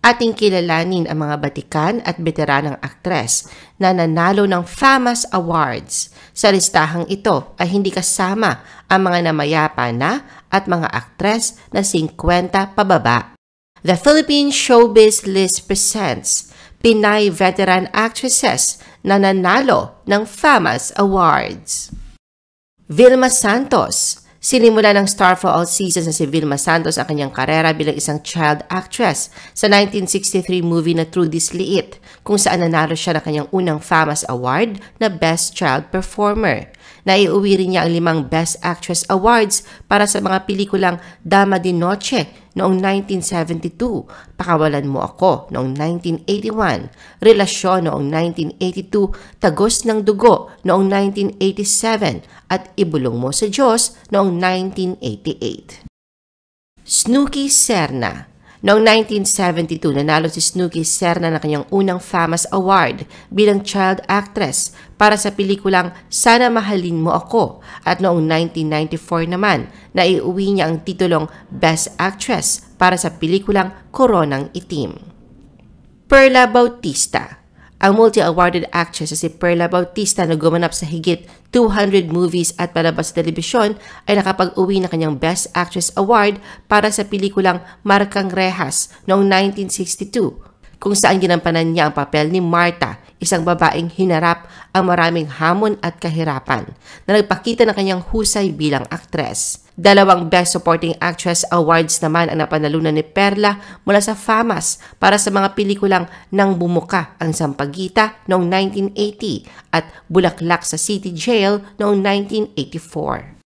Ating kilalanin ang mga batikan at veteranang aktres na nanalo ng FAMAS Awards. Sa listahang ito ay hindi kasama ang mga namayapa na at mga aktres na 50 pababa. The Philippine Showbiz List presents Pinay Veteran Actresses na nanalo ng FAMAS Awards. Vilma Santos. Sinimula ng Star for All Seasons na si Vilma Santos ang kanyang karera bilang isang child actress sa 1963 movie na Trudy's Liit, kung saan nanalo siya ng kanyang unang FAMAS Award na Best Child Performer. Naiuwi rin niya ang 5 Best Actress Awards para sa mga pelikulang Dama de Noche noong 1972, Pakawalan Mo Ako noong 1981, Relasyon noong 1982, Tagos ng Dugo noong 1987, at Ibulong Mo sa Diyos noong 1988. Snooki Serna. Noong 1972, nanalo si Snooki Serna ng kanyang unang FAMAS Award bilang child actress para sa pelikulang Sana Mahalin Mo Ako, at noong 1994 naman, naiuwi niya ang titulong Best Actress para sa pelikulang Koronang Itim. Perla Bautista. Ang multi-awarded actress na si Perla Bautista na gumanap sa higit 200 movies at palabas sa telebisyon ay nakapag-uwi ng kanyang Best Actress Award para sa pelikulang Marcang Rehas noong 1962, kung saan ginampanan niya ang papel ni Marta, isang babaeng hinarap ang maraming hamon at kahirapan, na nagpakita ng kanyang husay bilang aktres. 2 Best Supporting Actress Awards naman ang napanalunan ni Perla mula sa FAMAS para sa mga pelikulang Nang Bumuka ang Sampaguita noong 1980 at Bulaklak sa City Jail noong 1984.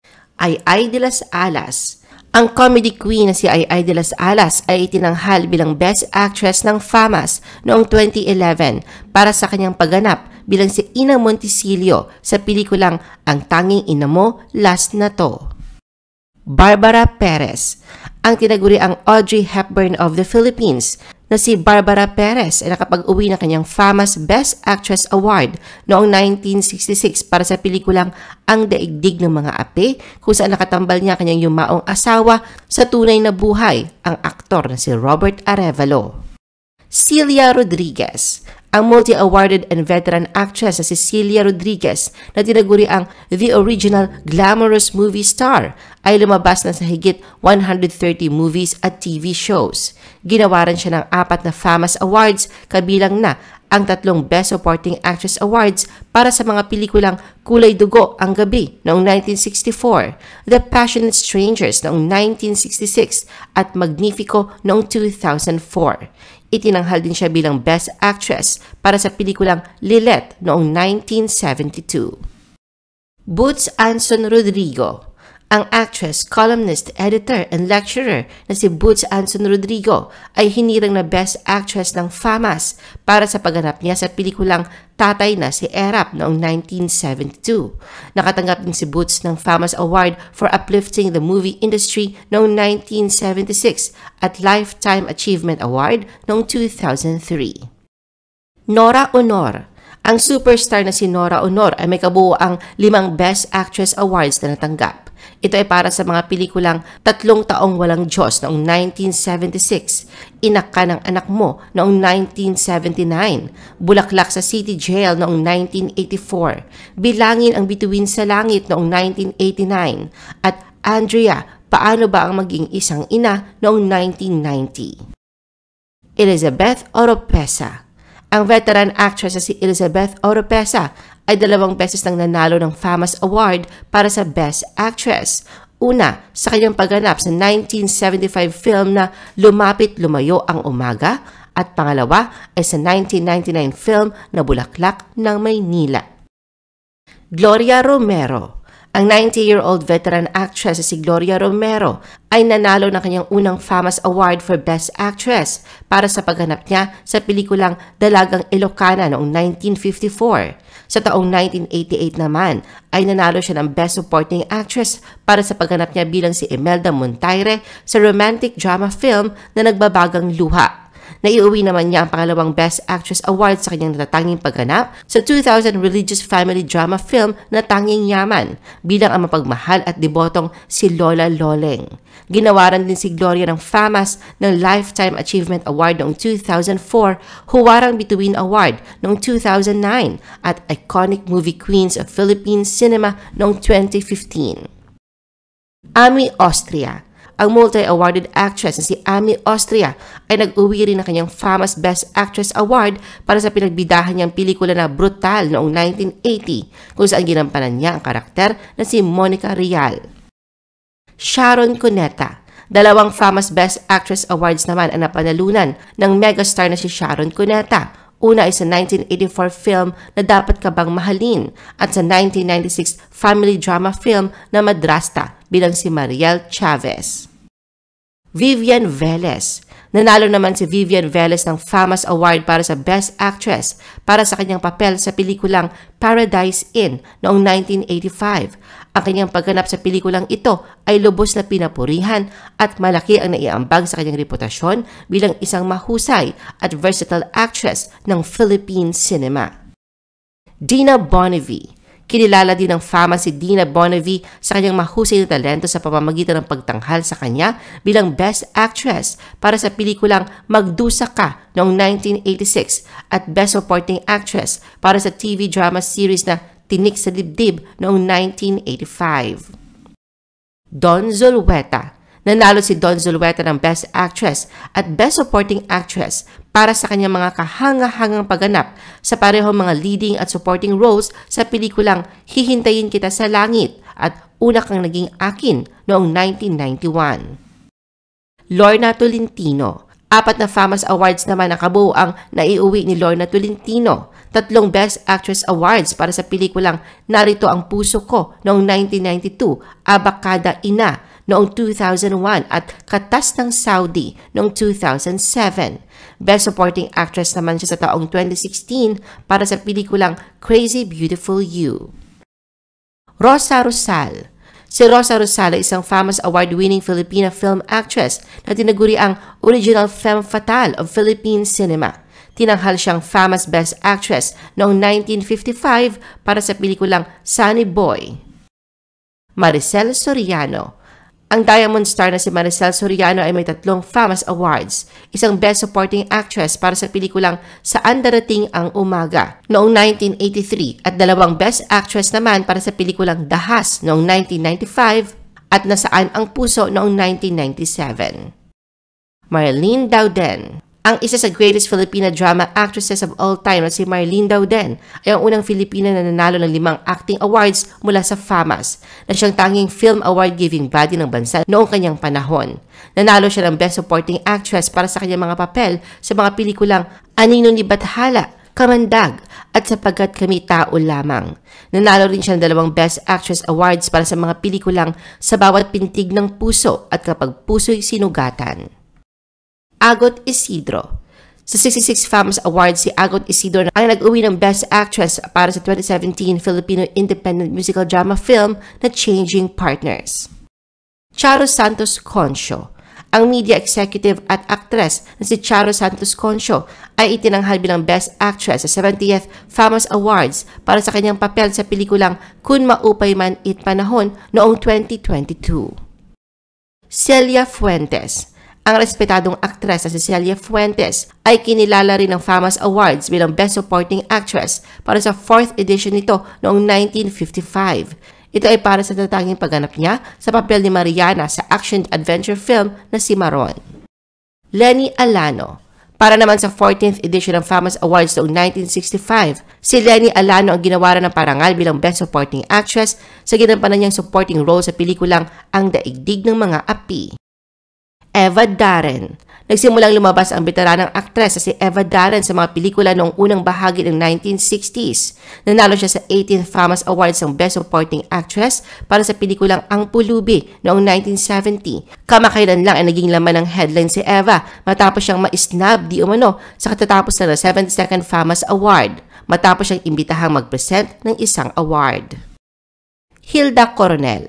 Ay de las Alas. Ang comedy queen na si Ay de las Alas ay itinanghal bilang Best Actress ng FAMAS noong 2011 para sa kanyang pagganap bilang si Ina Monticello sa pelikulang Ang Tanging Ina Mo, Last na To. Barbara Perez. Ang tinaguriang Audrey Hepburn of the Philippines na si Barbara Perez ay nakapag-uwi ng kanyang FAMAS Best Actress Award noong 1966 para sa pelikulang Ang Daigdig ng Mga Api, kung saan nakatambal niya kanyang yumaong asawa sa tunay na buhay, ang aktor na si Robert Arevalo. Celia Rodriguez. Ang multi-awarded and veteran actress na si Celia Rodriguez na tinaguri ang The Original Glamorous Movie Star ay lumabas na sa higit 130 movies at TV shows. Ginawaran siya ng 4 na FAMAS Awards, kabilang na ang 3 Best Supporting Actress Awards para sa mga pelikulang Kulay Dugo ang Gabi noong 1964, The Passionate Strangers noong 1966 at Magnifico noong 2004. Itinanghal din siya bilang Best Actress para sa pelikulang Lilet noong 1972. Boots Anson Rodrigo. Ang actress, columnist, editor, and lecturer na si Boots Anson Rodrigo ay hinirang na Best Actress ng FAMAS para sa pagganap niya sa pelikulang Tatay Na si Erap noong 1972. Nakatanggap din si Boots ng FAMAS Award for Uplifting the Movie Industry noong 1976 at Lifetime Achievement Award noong 2003. Nora Honor. Ang superstar na si Nora Honor ay may kabuuang 5 Best Actress Awards na natanggap. Ito ay para sa mga pelikulang 3 Taong Walang Diyos noong 1976, Inak Ka ng Anak Mo noong 1979, Bulaklak sa City Jail noong 1984, Bilangin ang Bituin sa Langit noong 1989, at Andrea, Paano Ba ang Maging Isang Ina noong 1990. Elizabeth Oropesa. Ang veteran actress na si Elizabeth Oropesa ay 2 beses nang nanalo ng FAMAS Award para sa Best Actress. Una, sa kanyang pagganap sa 1975 film na Lumapit Lumayo ang Umaga, at pangalawa ay sa 1999 film na Bulaklak ng Maynila. Gloria Romero. Ang 90-year-old veteran actress na si Gloria Romero ay nanalo ng kanyang unang FAMAS Award for Best Actress para sa pagganap niya sa pelikulang Dalagang Ilocana noong 1954. Sa taong 1988 naman ay nanalo siya ng Best Supporting Actress para sa pagganap niya bilang si Imelda Montaire sa romantic drama film na Nagbabagang Luha. Naiuwi naman niya ang pangalawang Best Actress Award sa kanyang natatanging pagganap sa 2000 religious family drama film na Tanging Yaman bilang ang mapagmahal at debotong si Lola Loleng. Ginawaran din si Gloria ng FAMAS ng Lifetime Achievement Award noong 2004, Huwarang Bituin Award noong 2009 at Iconic Movie Queens of Philippine Cinema noong 2015. Ami Austria. Ang multi-awarded actress na si Ami Austria ay nag-uwi rin ng kanyang FAMAS Best Actress Award para sa pinagbidahan niyang pelikula na Brutal noong 1980 kung saan ginampanan niya ang karakter na si Monica Rial. Sharon Cuneta. Dalawang FAMAS Best Actress Awards naman ang napanalunan ng megastar na si Sharon Cuneta. Una ay sa 1984 film na Dapat Ka Bang Mahalin at sa 1996 family drama film na Madrasta bilang si Mariel Chavez. Vivian Velez. Nanalo naman si Vivian Velez ng FAMAS Award para sa Best Actress para sa kanyang papel sa pelikulang Paradise Inn noong 1985. Ang kanyang pagganap sa pelikulang ito ay lubos na pinapurihan at malaki ang naiambag sa kanyang reputasyon bilang isang mahusay at versatile actress ng Philippine cinema. Dina Bonnevie. Kinilala din ng fama si Dina Bonnevie sa kanyang mahusay na talento sa pamamagitan ng pagtanghal sa kanya bilang Best Actress para sa pelikulang Magdusa Ka noong 1986 at Best Supporting Actress para sa TV drama series na Tinik sa Dibdib noong 1985. Don Zulueta. Nanalo si Don Zulueta ng Best Actress at Best Supporting Actress para sa kanyang mga kahanga-hangang pagganap sa parehong mga leading at supporting roles sa pelikulang Hihintayin Kita sa Langit at Una Kang Naging Akin noong 1991. Lorna Tolentino. 4 na FAMAS Awards naman ang kabuuang naiuwi ni Lorna Tolentino. 3 Best Actress Awards para sa pelikulang Narito Ang Puso Ko noong 1992, Abakada Ina noong 2001 at Katas ng Saudi noong 2007. Best Supporting Actress naman siya sa taong 2016 para sa pelikulang Crazy Beautiful You. Rosa Rosal. Si Rosa Rosal ay isang FAMAS Award-winning Filipina film actress na tinaguri ang Original Femme Fatale of Philippine Cinema. Tinanghal siyang FAMAS Best Actress noong 1955 para sa pelikulang Sunny Boy. Maricel Soriano. Ang Diamond Star na si Maricel Soriano ay may 3 FAMAS Awards, isang Best Supporting Actress para sa pelikulang Saan Darating ang Umaga noong 1983 at 2 Best Actress naman para sa pelikulang Dahas noong 1995 at Nasaan ang Puso noong 1997. Marlene Dauden. Ang isa sa greatest Filipina drama actresses of all time na si Marlene Dauden ay ang unang Filipina na nanalo ng 5 acting awards mula sa FAMAS na siyang tanging film award-giving body ng bansa noong kanyang panahon. Nanalo siya ng Best Supporting Actress para sa kanyang mga papel sa mga pelikulang Anino ni Bathala, Kamandag at Sapagkat Kami Tao Lamang. Nanalo rin siya ng 2 Best Actress Awards para sa mga pelikulang Sa Bawat Pintig ng Puso at Kapag Puso'y Sinugatan. Agot Isidro. Sa 66 FAMAS Awards, si Agot Isidro ang nag-uwi ng Best Actress para sa 2017 Filipino Independent Musical Drama film na Changing Partners. Charo Santos Concio. Ang media executive at actress na si Charo Santos Concio ay itinanghal bilang Best Actress sa 70th FAMAS Awards para sa kanyang papel sa pelikulang Kun Maupay Man It Panahon noong 2022. Celia Fuentes. Ang respetadong aktres na si Celia Fuentes ay kinilala rin ng FAMAS Awards bilang Best Supporting Actress para sa 4th edition nito noong 1955. Ito ay para sa tatanging pagganap niya sa papel ni Mariana sa action-adventure film na Si Maron. Lenny Alano. Para naman sa 14th edition ng FAMAS Awards noong 1965, si Lenny Alano ang ginawaran ng parangal bilang Best Supporting Actress sa ginampanan niyang supporting role sa pelikulang Ang Daigdig ng Mga Api. Eva Darren. Nagsimulang lumabas ang veteranang aktres na si Eva Darren sa mga pelikula noong unang bahagi ng 1960s. Nanalo siya sa 18th FAMAS Awards ng Best Supporting Actress para sa pelikulang Ang Pulubi noong 1970. Kamakailan lang ay naging laman ng headline si Eva matapos siyang ma-snub di umano sa katatapos na 72nd FAMAS Award matapos siyang imbitahang mag-present ng isang award. Hilda Coronel.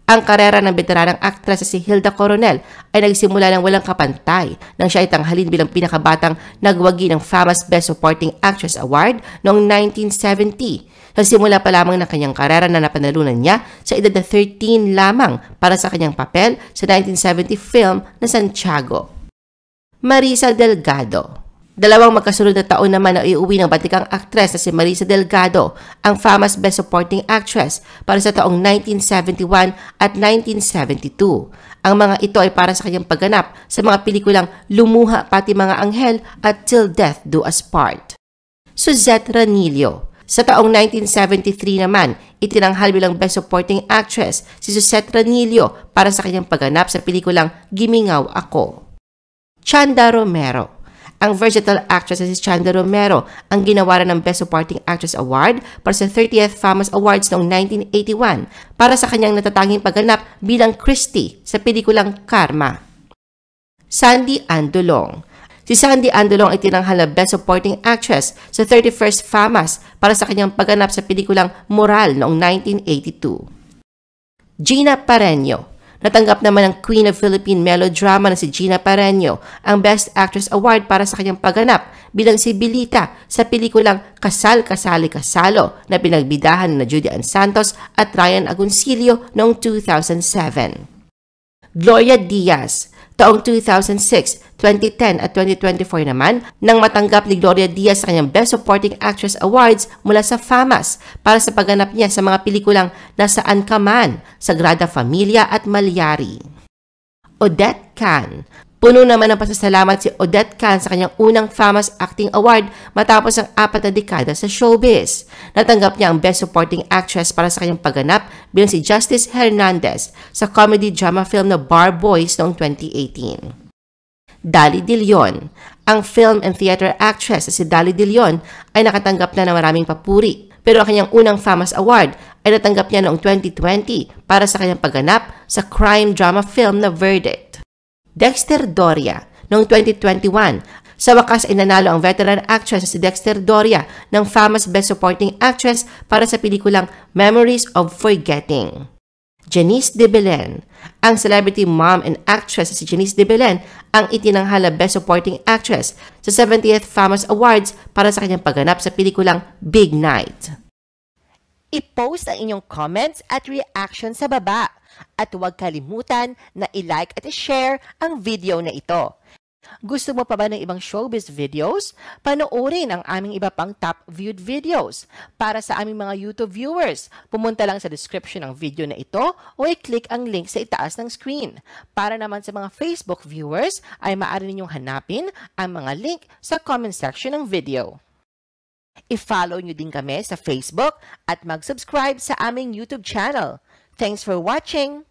Ang karera ng veteranang aktres na si Hilda Coronel ay nagsimula ng walang kapantay nang siya ay tanghalin bilang pinakabatang nagwagi ng famous Best Supporting Actress Award noong 1970. Sa simula pa lamang ng kanyang karera na napanalunan niya sa edad na 13 lamang para sa kanyang papel sa 1970 film na Santiago. Marisa Delgado. Dalawang magkasunod na taon naman na iuwi ng batikang aktres na si Marisa Delgado, ang famous Best Supporting Actress para sa taong 1971 at 1972. Ang mga ito ay para sa kanyang pagganap sa mga pelikulang Lumuha Pati Mga Anghel at Till Death Do Us Part. Suzette Ranillo. Sa taong 1973 naman, itinanghal bilang Best Supporting Actress si Suzette Ranillo para sa kanyang pagganap sa pelikulang Gimingaw Ako. Chanda Romero. Ang versatile actress na si Chanda Romero ang ginawaran ng Best Supporting Actress Award para sa 30th Famous Awards noong 1981 para sa kanyang natatanging pagganap bilang Christy sa pelikulang Karma. Sandy Andolong. Si Sandy Andolong ay tinanghal na Best Supporting Actress sa 31st FAMAS para sa kanyang pagganap sa pelikulang Moral noong 1982. Gina Pareño. Natanggap naman ng Queen of Philippine Melodrama na si Gina Pareño ang Best Actress Award para sa kanyang pagganap bilang si Bilita sa pelikulang Kasal Kasali Kasalo na pinagbidahan na Judy Ann Santos at Ryan Agoncillo noong 2007. Gloria Diaz. Taong 2006, 2010 at 2024 naman nang matanggap ni Gloria Diaz sa kanyang Best Supporting Actress Awards mula sa FAMAS para sa pagganap niya sa mga pelikulang Nasaan Ka Man, Sagrada Familia at Malyari. Odette Can. Puno naman ng pasasalamat si Odette Can sa kanyang unang FAMAS Acting Award matapos ang 4 na dekada sa showbiz. Natanggap niya ang Best Supporting Actress para sa kanyang pagganap bilang si Justice Hernandez sa comedy drama film na Bar Boys noong 2018. Dali De Leon. Ang film and theater actress na si Dali De Leon ay nakatanggap na ng maraming papuri. Pero ang kanyang unang FAMAS Award ay natanggap niya noong 2020 para sa kanyang pagganap sa crime drama film na Verdict. Dexter Doria. Noong 2021, sa wakas ay nanalo ang veteran actress na si Dexter Doria ng FAMAS Best Supporting Actress para sa pelikulang Memories of Forgetting. Janice De Belen. Ang celebrity mom and actress na si Janice De Belen ang itinanghal na Best Supporting Actress sa 70th FAMAS Awards para sa kanyang pagganap sa pelikulang Big Night. I-post ang inyong comments at reaction sa baba. At huwag kalimutan na i-like at i-share ang video na ito. Gusto mo pa ba ng ibang showbiz videos? Panoorin ang aming iba pang top viewed videos. Para sa aming mga YouTube viewers, pumunta lang sa description ng video na ito o i-click ang link sa itaas ng screen. Para naman sa mga Facebook viewers, ay maaari ninyong hanapin ang mga link sa comment section ng video. I-follow nyo din kami sa Facebook at mag-subscribe sa aming YouTube channel. Thanks for watching!